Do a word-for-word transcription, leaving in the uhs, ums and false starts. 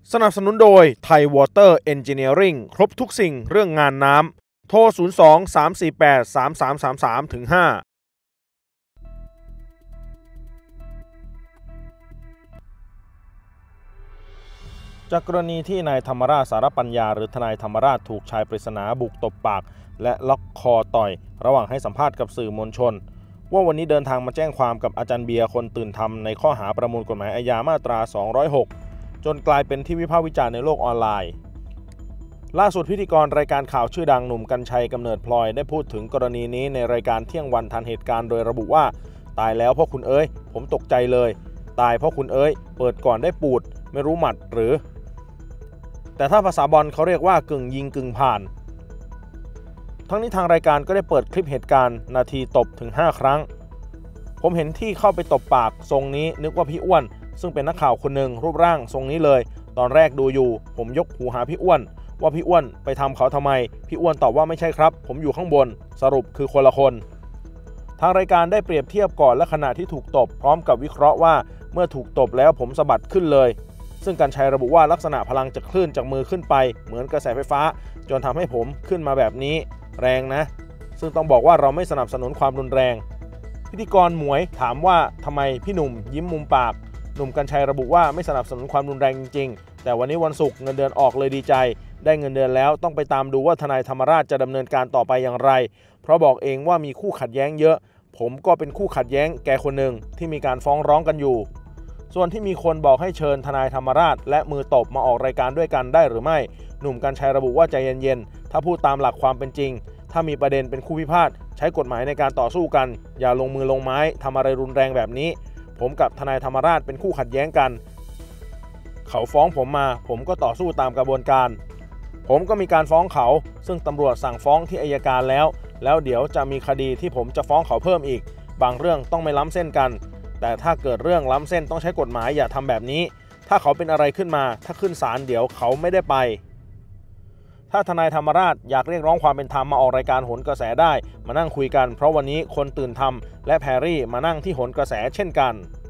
สนับสนุนโดยไทยวอเตอร์เอนจิเนียริ่งครบทุกสิ่งเรื่องงานน้ำโทรศูนย์ สอง สาม สี่ แปด สาม สาม สาม สาม ถึง ห้าจากกรณีที่นายธรรมราชสารปัญญาหรือทนายธรรมราชถูกชายปริศนาบุกตบปากและล็อกคอต่อยระหว่างให้สัมภาษณ์กับสื่อมวลชนว่าวันนี้เดินทางมาแจ้งความกับอาจารย์เบียร์คนตื่นทำในข้อหาประมวลกฎหมายอาญามาตราสองร้อยหกจนกลายเป็นที่วิพากษ์วิจารณ์ในโลกออนไลน์ล่าสุดพิธีกรรายการข่าวชื่อดังหนุ่มกรรชัยกำเนิดพลอยได้พูดถึงกรณีนี้ในรายการเที่ยงวันทันเหตุการณ์โดยระบุว่าตายแล้วเพราะคุณเอ๋ยผมตกใจเลยตายเพราะคุณเอ๋ยเปิดก่อนได้ปูดไม่รู้หมัดหรือแต่ถ้าภาษาบอลเขาเรียกว่ากึ่งยิงกึ่งผ่านทั้งนี้ทางรายการก็ได้เปิดคลิปเหตุการณ์นาทีตบถึงห้าครั้งผมเห็นที่เข้าไปตบปากทรงนี้นึกว่าพี่อ้วนซึ่งเป็นนักข่าวคนหนึ่งรูปร่างทรงนี้เลยตอนแรกดูอยู่ผมยกหูหาพี่อ้วนว่าพี่อ้วนไปทำเขาทำไมพี่อ้วนตอบว่าไม่ใช่ครับผมอยู่ข้างบนสรุปคือคนละคนทางรายการได้เปรียบเทียบก่อนและขณะที่ถูกตบพร้อมกับวิเคราะห์ว่าเมื่อถูกตบแล้วผมสะบัดขึ้นเลยซึ่งกรรชัยระบุว่าลักษณะพลังจะคลื่นจากมือขึ้นไปเหมือนกระแสไฟฟ้าจนทำให้ผมขึ้นมาแบบนี้แรงนะซึ่งต้องบอกว่าเราไม่สนับสนุนความรุนแรงพิธีกรหมวยถามว่าทำไมพี่หนุ่มยิ้มมุมปากหนุ่มกรรชัยระบุว่าไม่สนับสนุนความรุนแรงจริงๆแต่วันนี้วันศุกร์เงินเดือนออกเลยดีใจได้เงินเดือนแล้วต้องไปตามดูว่าทนายธรรมราชจะดำเนินการต่อไปอย่างไรเพราะบอกเองว่ามีคู่ขัดแย้งเยอะผมก็เป็นคู่ขัดแย้งแกคนหนึ่งที่มีการฟ้องร้องกันอยู่ส่วนที่มีคนบอกให้เชิญทนายธรรมราชและมือตบมาออกรายการด้วยกันได้หรือไม่หนุ่มกรรชัยระบุว่าใจเย็นๆถ้าพูดตามหลักความเป็นจริงถ้ามีประเด็นเป็นคู่พิพาทใช้กฎหมายในการต่อสู้กันอย่าลงมือลงไม้ทำอะไรรุนแรงแบบนี้ผมกับทนายธรรมราชเป็นคู่ขัดแย้งกันเขาฟ้องผมมาผมก็ต่อสู้ตามกระบวนการผมก็มีการฟ้องเขาซึ่งตำรวจสั่งฟ้องที่อัยการแล้วแล้วเดี๋ยวจะมีคดีที่ผมจะฟ้องเขาเพิ่มอีกบางเรื่องต้องไม่ล้ำเส้นกันแต่ถ้าเกิดเรื่องล้ำเส้นต้องใช้กฎหมายอย่าทำแบบนี้ถ้าเขาเป็นอะไรขึ้นมาถ้าขึ้นศาลเดี๋ยวเขาไม่ได้ไปถ้าทนายธรรมราชอยากเรียกร้องความเป็นธรรมมาออกรายการโหนกระแสได้มานั่งคุยกันเพราะวันนี้คนตื่นธรรมและแพรรี่มานั่งที่โหนกระแสเช่นกัน